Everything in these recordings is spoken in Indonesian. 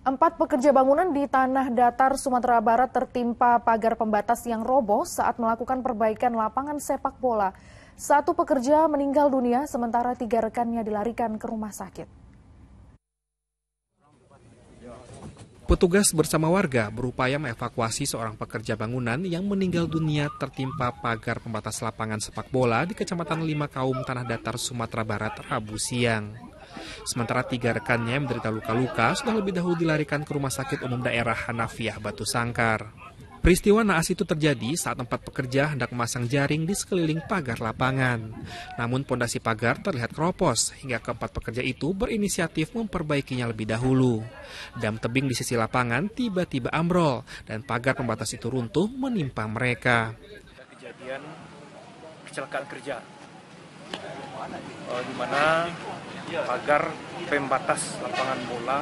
4 pekerja bangunan di Tanah Datar, Sumatera Barat tertimpa pagar pembatas yang roboh saat melakukan perbaikan lapangan sepak bola. 1 pekerja meninggal dunia, sementara 3 rekannya dilarikan ke rumah sakit. Petugas bersama warga berupaya mengevakuasi seorang pekerja bangunan yang meninggal dunia tertimpa pagar pembatas lapangan sepak bola di Kecamatan Lima Kaum, Tanah Datar, Sumatera Barat, Rabu siang. Sementara 3 rekannya yang menderita luka-luka sudah lebih dahulu dilarikan ke Rumah Sakit Umum Daerah Hanafiah Batu Sangkar. Peristiwa naas itu terjadi saat 4 pekerja hendak memasang jaring di sekeliling pagar lapangan. Namun pondasi pagar terlihat keropos hingga ke-4 pekerja itu berinisiatif memperbaikinya lebih dahulu. Dam tebing di sisi lapangan tiba-tiba ambrol dan pagar pembatas itu runtuh menimpa mereka. Kejadian kecelakaan kerja di mana pagar pembatas lapangan bola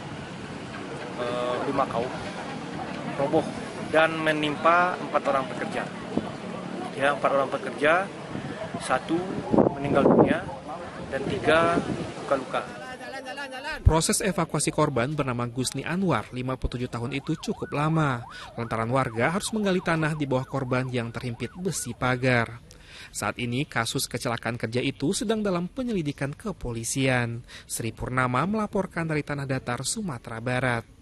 Lima Kaum roboh dan menimpa 4 orang pekerja. Ya, 4 orang pekerja, 1 meninggal dunia dan 3 luka-luka. Proses evakuasi korban bernama Gusni Anwar, 57 tahun itu cukup lama. Lantaran warga harus menggali tanah di bawah korban yang terhimpit besi pagar. Saat ini kasus kecelakaan kerja itu sedang dalam penyelidikan kepolisian. Sri Purnama melaporkan dari Tanah Datar, Sumatera Barat.